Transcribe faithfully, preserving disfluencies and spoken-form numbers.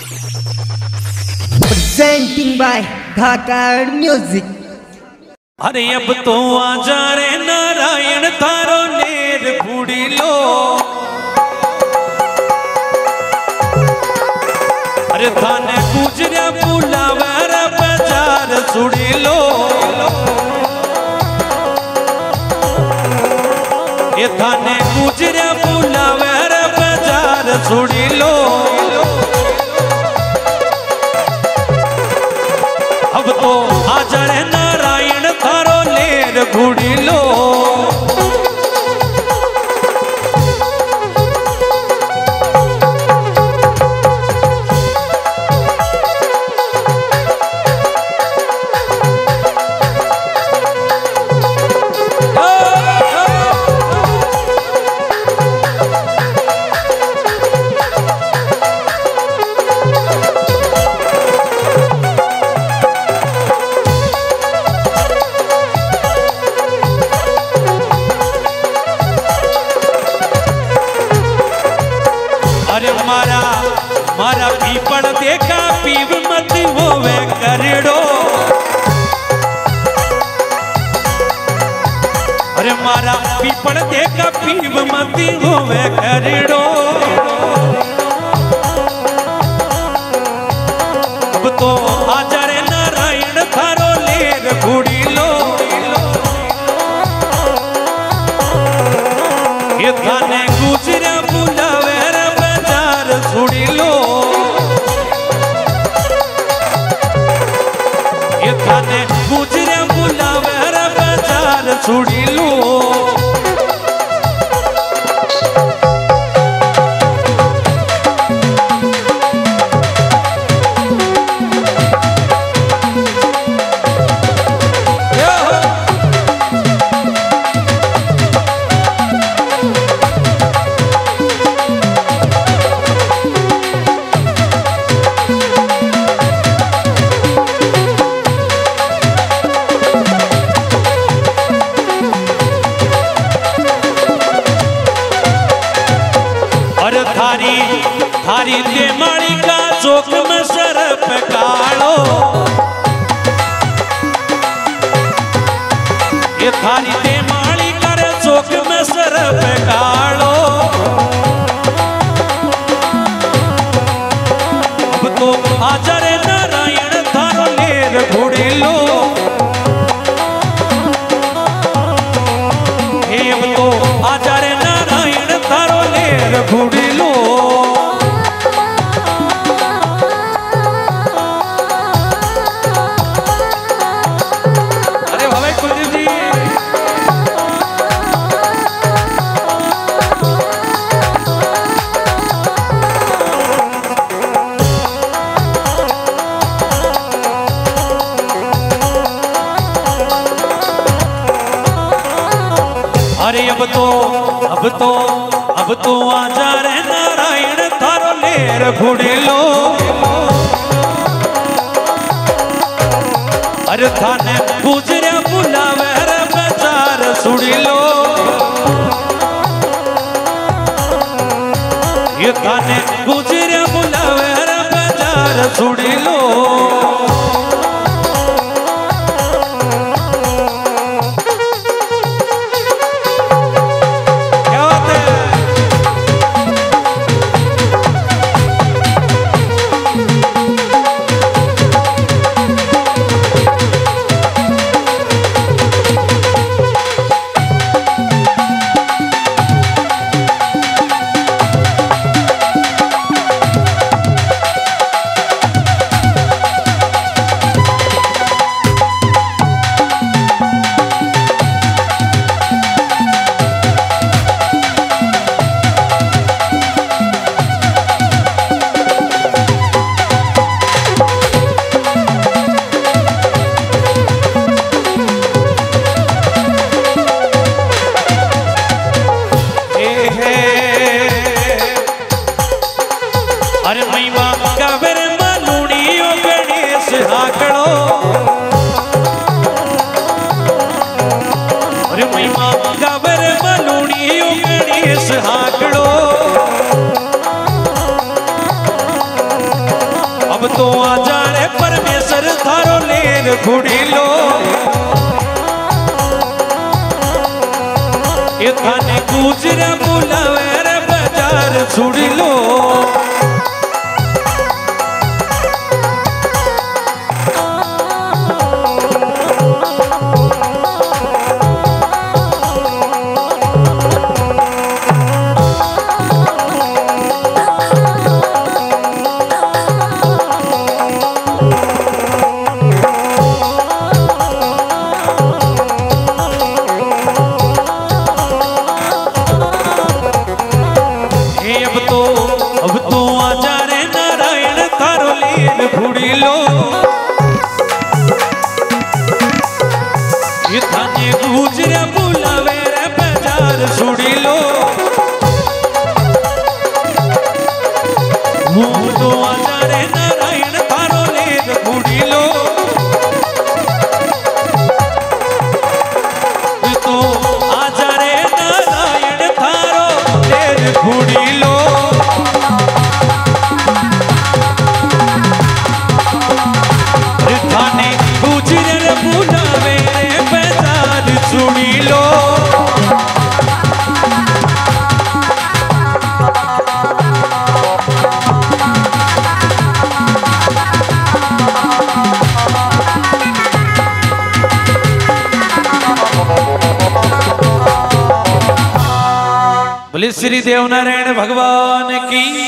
Presenting by Dhakar Music. अरे अब तो आ जा रे नारायण थारो नेर फूड़ी लो। अरे थाने गुजरिया बुलावर बाजार सुड़ी लो। ये थाने गुजरिया बुलावर बाजार सुड़ी लो। अब तो आ जा रे नारायण थारो लेर घुड़ी लो। मारा पीपड़ देखा पीव मत वो वे करेड़ो। अरे मारा पीपड़ देखा पीव मत वो वे करेड़ो। अब तो आजा रे नारायण थारो लेर घुड़ी लो। ये थाने गुजरिया बुलावे सुड़ी लो। ये थाने गुजरिया बुलावर बाजार सुड़ी लो। थारी थारी देमाड़ी का चौक में सरप कालो। ये थारी देमाड़ी करे चौक में सरप कालो। अब तो आजा रे नारायण थारो लेर घुड़ी लो। हे अब तो आजा रे नारायण थारो लेर घुड़ी लो। अरे अब तो अब तो अब तो आजा रे नारायण थारो लेर घुड़ी लो। अरे थाने गुजरिया बुलावर बाजार सुड़ी लो। ये थाने गुजरिया बुलावर बाजार सुड़ी लो। अरे महिमा कबर मलूड़ियो गणेश हाकड़ो। अरे महिमा कबर मलूड़ियो गणेश हाकड़ो। अब तो आ जा रे परमेश्वर थारो लेर घुड़ी लो ये थाने गुजरे बुलावे रे बाजार छुड़ी लो घुड़ी लो ये थाने गुजरे बुलावे रे बाजार छुड़ी लो मुँह तो आजा रे नारायण थारो लेर घुड़ी लो तो आजा रे नारायण थारो लेर घुड़ी लो सुनी लो बोले श्री देव नारायण भगवान की